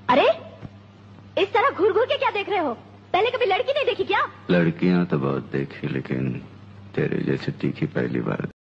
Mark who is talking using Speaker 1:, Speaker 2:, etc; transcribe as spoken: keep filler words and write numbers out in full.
Speaker 1: अरे इस तरह घूर घूर के क्या देख रहे हो? पहले कभी लड़की नहीं देखी क्या?
Speaker 2: लड़कियां तो बहुत देखी, लेकिन तेरे जैसे तीखी पहली बार